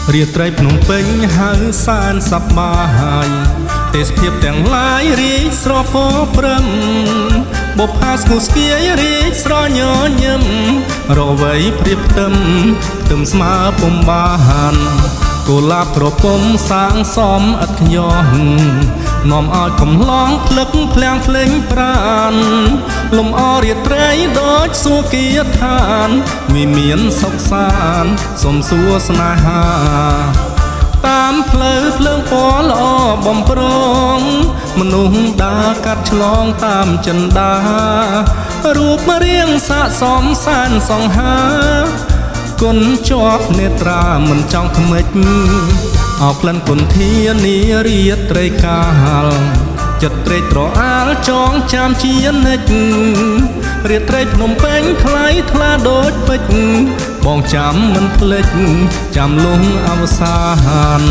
រៀបត្រីភ្នំពេញហៅសានសប្បាយទេសភាពទាំងឡាយរីកស្រស់ពោព្រឹមបុប្ផាស្គូស្គៀយរីកស្រញញឹមរវៃព្រៀបផ្ទឹមស្មើពុំបានគូឡាបក្រពុំសាងសមឥតខ្ញាស់នាំឲ្យកំឡងភ្លឹកភ្លាំងភ្លេងប្រានលំអរាត្រីដូចសួគាឋានវិមានសុខសានសុំសួរស្នេហាតាមផ្លូវភ្លើងពណ៌ល្អបំប្រងមនុស្សដើរកាត់ឆ្លងតាមចិន្តារូបរាងស័ក្តិសមសានសង្ហាគុណជាប់នេត្រាមិនចង់ខ្មិចអោក្លិនគុណធានារាត្រីកាលចិត្តត្រេកត្រអាលចងចាំជានិច្ចរាត្រីភ្នំពេញថ្លៃថ្លាដូចពេជ្របងចាំមិនភ្លេចចាំលងអវសាន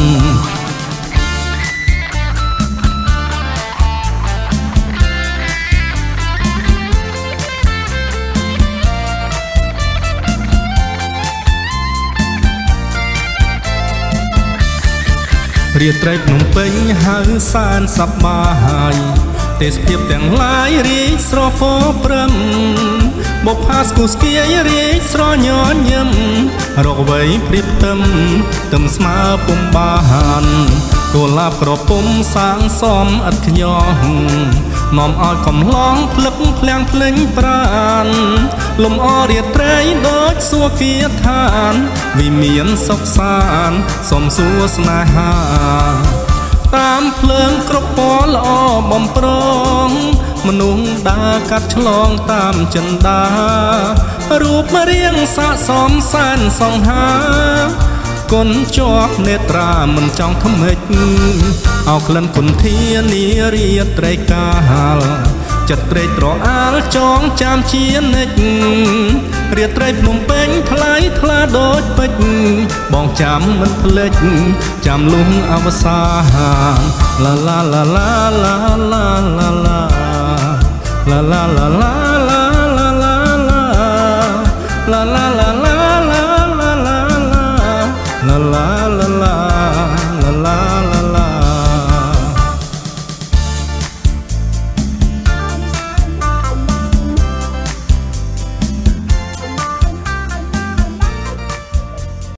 រាត្រីភ្នំពេញហៅសានសប្បាយទេសភាពទាំងឡាយរីកស្រស់ពោព្រឹមបុប្ផាស្គូស្គៀយរីកស្រញញឹមរកវៃព្រៀបផ្ទឹមស្មើពុំបានគូឡាបក្រពុំសាងសមឥតខ្ញាស់នាំឲ្យកំឡងភ្លឹកភ្លាំងភ្លេងប្រានលំអរាត្រីដូចសួគាឋានវិមានសុខសានសុំសួរស្នេហាតាមភ្លើងគ្រប់ពណ៌ល្អបំប្រងមនុស្សដើរកាត់ឆ្លងតាមចិន្តារូបរាងស័ក្តិសមសានសង្ហាគុណជាប់នេត្រាមិនចង់ខ្មិចអោក្លិនគុណធានារាត្រីកាលចិត្តត្រេកត្រអាលចងចាំជានិច្ចរាត្រីភ្នំពេញថ្លៃថ្លាដូចពេជ្របងចាំមិនភ្លេចចាំលងអវសានឡាឡាឡាឡាឡាឡាឡាឡាឡាឡាឡា